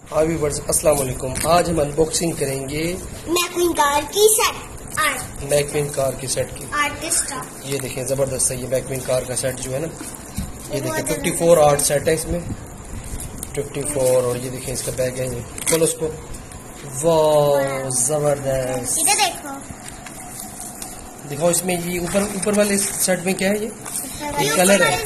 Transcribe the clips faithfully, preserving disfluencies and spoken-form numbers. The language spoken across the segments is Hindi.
हाँ व्यूअर्स अस्सलाम वालेकुम। आज हम अनबॉक्सिंग करेंगे मैक्विन कार की सेट आर्ट मैक्विन कार की सेट की। आर्टिस्ट ये देखें जबरदस्त है ये मैक्विन कार का सेट जो है ना, ये देखें फिफ्टी फोर आर्ट सेट है इसमें फिफ्टी फोर। और ये देखें इसका बैग है, ये खोलो उसको। वाह जबरदस्त। इधर देखो दिखाओ इसमें ये ऊपर ऊपर वाले सेट में क्या है, ये ये कलर है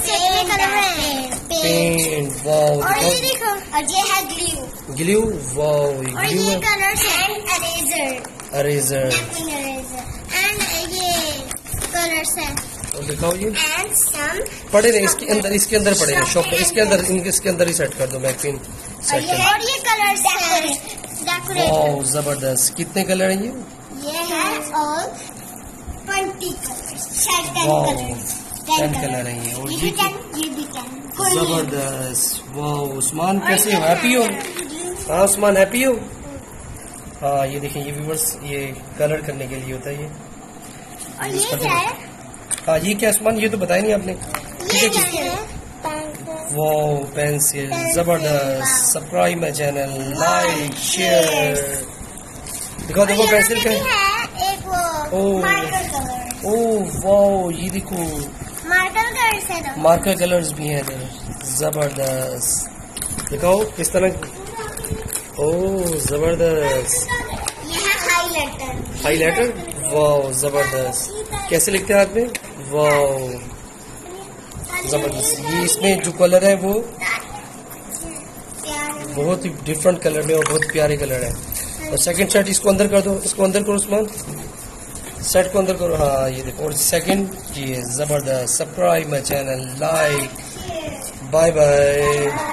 पेंट। वाओ और ये दिखाओ देखो और ये है ग्लू ग्लू। वाओ ये और ग्लू ये है, colours and eraser eraser. McQueen eraser and ये कलर्स है और दिखाओ ये एंड सम पड़े रहे इसके अंदर, इसके अंदर पड़े रहे शॉप पे, इसके अंदर इनके इसके अंदर ही सेट कर दो मैक्विन और सेट ये कर। और ये कलर्स है डेकोरेटर। वाओ जबरदस्त। कितने कलर हैं ये? ये है ऑल ट्वेंटी कलर्स शायद ten wow colours ten colour हैं ये। और ये ये भी टेन ये भी टेन जबरदस्त। वाओ उस्मान कैसे हो, हैप्पी हो? हाँ उस्मान हैप्पी हो? हाँ ये देखें ये व्यूअर्स ये कलर करने के लिए होता है ये। और ये क्या है? हाँ ये क्या उस्मान, ये तो बताया नहीं आपने। ये क्या है? वाओ पेंसिल जबरदस्त। Subscribe my channel, like share. दिखाओ देखो पेंसिल का है एक वो oh. Marker colour oh wow ये देखो मार्कर कलर्स है ना। मार्कर कलर्स भी हैं इधर, जबरदस्त। दिखाओ किस तरह। ओह जबरदस्त। ये है हाइलाइटर हाईलाइटर। वाओ जबरदस्त। कैसे लिखते हैं हाथ में? वाओ जबरदस्त। ये इसमें जो कलर है वो बहुत ही डिफरेंट कलर में और बहुत प्यारे कलर है। और सेकंड सेट इसको अंदर कर दो, इसको अंदर करो उस्मान, सेट को अंदर करो। हाँ ये देखो। और सेकंड ये जबरदस्त। Subscribe my channel, like, bye bye.